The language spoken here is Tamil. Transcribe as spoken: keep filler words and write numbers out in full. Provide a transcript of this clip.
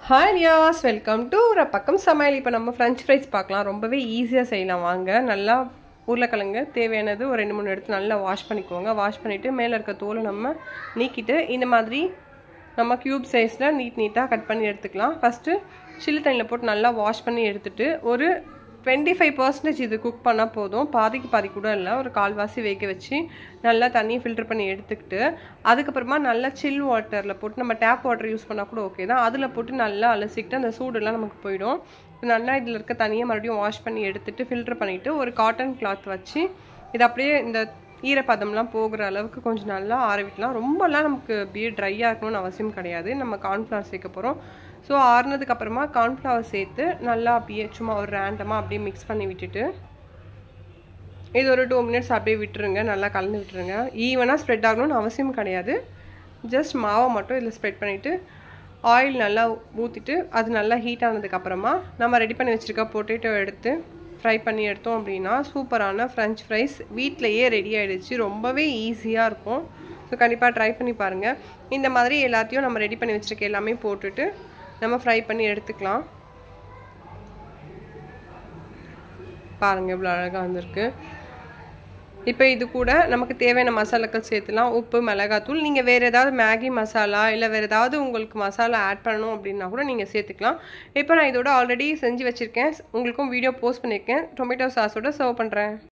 Hi dears, welcome to ரப்பக்கம் சமையல். இப்போ நம்ம French fries பார்க்கலாம். ரொம்பவே ஈஸியா செய்யலாம் வாங்க. நல்லா உருளைக்கிழங்கு தேவையானது ஒரு ரெண்டு மூணு எடுத்து நல்லா வாஷ் பண்ணிக்கோங்க. வாஷ் பண்ணிட்டு மேல இருக்க தோலை நம்ம நீக்கிட்டு இந்த மாதிரி நம்ம கியூப் சைஸ்ல நீட் நீட்டா கட் பண்ணி எடுத்துக்கலாம். ஃபர்ஸ்ட் சில்லி தண்ணில போட்டு நல்லா வாஷ் பண்ணி எடுத்துட்டு ஒரு twenty-five percent இது குக் பண்ணா போதும். பாதிக்கு பாதி கூட இல்ல, ஒரு கால்வாசி வேக வச்சு நல்லா தண்ணி ஃபில்டர் பண்ணி எடுத்துக்கிட்டு அதுக்கு அப்புறமா நல்லா சில் வாட்டர்ல போட்டு நம்ம டேப் வாட்டர் யூஸ் பண்ணா கூட ஓகே தான். அதுல போட்டு நல்லா அலசிட்டு அந்த சூடு எல்லாம் நமக்கு போய்டும். நல்லா இதுல இருக்க தண்ணியை மறுபடியும் வாஷ் பண்ணி எடுத்துட்டு ஃபில்டர் பண்ணிட்டு ஒரு காட்டன் கிளாத் வச்சு இது அப்படியே இந்த ஈரப்பதம்லாம் போகிற அளவுக்கு கொஞ்சம் நல்லா ஆற விடலாம். ரொம்பலாம் நமக்கு அப்படியே ட்ரையாக இருக்கணும்னு அவசியம் கிடையாது. நம்ம கார்ன்ஃப்ளவர் சேர்க்க போகிறோம். ஸோ ஆறுனதுக்கு அப்புறமா கார்ன்ஃப்ளவர் சேர்த்து நல்லா அப்படியே சும்மா ஒரு ரேண்டமாக அப்படியே மிக்ஸ் பண்ணி விட்டுட்டு இது ஒரு டூ மினிட்ஸ் அப்படியே விட்டுருங்க. நல்லா கலந்து விட்டுருங்க. ஈவனாக ஸ்ப்ரெட் ஆகணும்னு அவசியம் கிடையாது. ஜஸ்ட் மாவை மட்டும் இதில் ஸ்ப்ரெட் பண்ணிவிட்டு ஆயில் நல்லா ஊற்றிட்டு அது நல்லா ஹீட் ஆனதுக்கப்புறமா நம்ம ரெடி பண்ணி வச்சுருக்க பொட்டேட்டோ எடுத்து ஃப்ரை பண்ணி எடுத்தோம் அப்படின்னா சூப்பரான ஃப்ரெஞ்ச் ஃப்ரைஸ் வீட்டிலையே ரெடி ஆகிடுச்சு. ரொம்பவே ஈஸியாக இருக்கும். ஸோ கண்டிப்பாக ட்ரை பண்ணி பாருங்கள். இந்த மாதிரி எல்லாத்தையும் நம்ம ரெடி பண்ணி வச்சுருக்க எல்லாமே போட்டுட்டு நம்ம ஃப்ரை பண்ணி எடுத்துக்கலாம். பாருங்கள் எவ்வளோ அழகாக வந்திருக்கு. இப்போ இது கூட நமக்கு தேவையான மசாலாக்கள் சேர்த்துலாம். உப்பு, மிளகாத்தூள், நீங்கள் வேறு ஏதாவது மேகி மசாலா இல்லை வேறு ஏதாவது உங்களுக்கு மசாலா ஆட் பண்ணணும் அப்படின்னா கூட நீங்கள் சேர்த்துக்கலாம். இப்போ நான் இதோட ஆல்ரெடி செஞ்சு வச்சுருக்கேன், உங்களுக்கும் வீடியோ போஸ்ட் பண்ணியிருக்கேன். டொமேட்டோ சாஸோட சர்வ் பண்ணுறேன்.